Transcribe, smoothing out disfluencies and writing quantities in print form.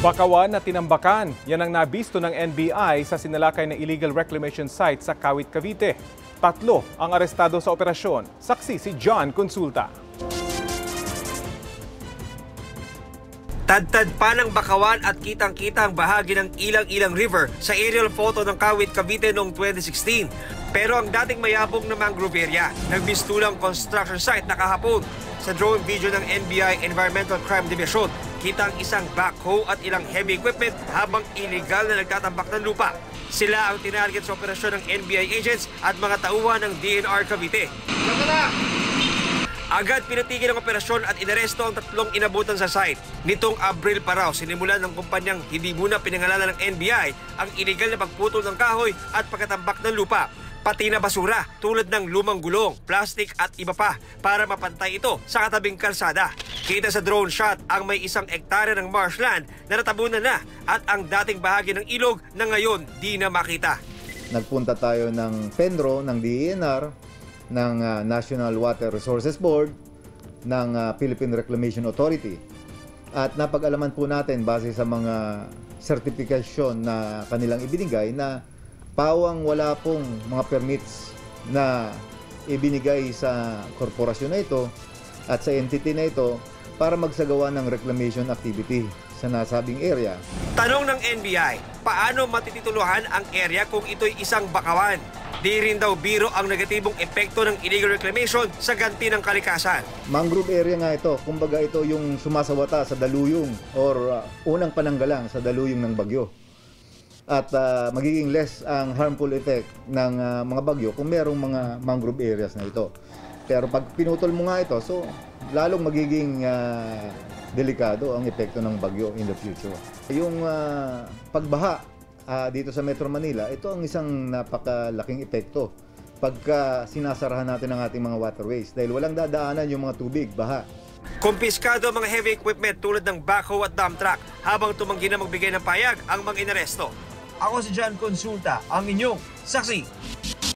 Bakawan na tinambakan. Yan ang nabisto ng NBI sa sinalakay na illegal reclamation site sa Kawit, Cavite. 3 ang arestado sa operasyon. Saksi si John Consulta. Tad-tad pa ng Bakawan at kitang-kita ang bahagi ng Ilang-Ilang River sa aerial photo ng Kawit, Cavite noong 2016. Pero ang dating mayabong na mangrove area, nagbistulang construction site na kahapon. Sa drone video ng NBI Environmental Crime Division, kita ang isang backhoe at ilang heavy equipment habang illegal na nagtatambak ng lupa. Sila ang tinarget sa operasyon ng NBI agents at mga tauhan ng DNR Cavite. Agad pinatigil ang operasyon at inaresto ang 3 inabutan sa site. Nitong Abril pa raw, sinimulan ng kumpanyang hindi muna pinangalanan ng NBI ang illegal na pagputol ng kahoy at pagkatambak ng lupa. Pati na basura tulad ng lumang gulong, plastic at iba pa para mapantay ito sa katabing kalsada. Kita sa drone shot ang may 1 hektarya ng marshland na natabunan na at ang dating bahagi ng ilog na ngayon di na makita. Nagpunta tayo ng PENRO, ng DENR, ng National Water Resources Board, ng Philippine Reclamation Authority. At napag-alaman po natin base sa mga certification na kanilang ibinigay na pawang wala pong mga permits na ibinigay sa korporasyon na ito at sa entity na ito para magsagawa ng reclamation activity sa nasabing area. Tanong ng NBI, paano matitituluhan ang area kung ito'y isang bakawan? Di rin daw biro ang negatibong epekto ng illegal reclamation sa ganti ng kalikasan. Mangrove area nga ito, kumbaga ito yung sumasawata sa daluyong or unang pananggalang sa daluyong ng bagyo. At magiging less ang harmful effect ng mga bagyo kung merong mga mangrove areas na ito. Pero pag pinutol mo nga ito, so lalong magiging delikado ang epekto ng bagyo in the future. Yung pagbaha dito sa Metro Manila, ito ang isang napakalaking epekto pagka sinasarahan natin ang ating mga waterways dahil walang dadaanan yung mga tubig, baha. Kumpiskado ang mga heavy equipment tulad ng backhoe at dump truck habang tumanggi na magbigay ng payag ang mga inaresto. Ako si John Consulta, ang inyong saksi.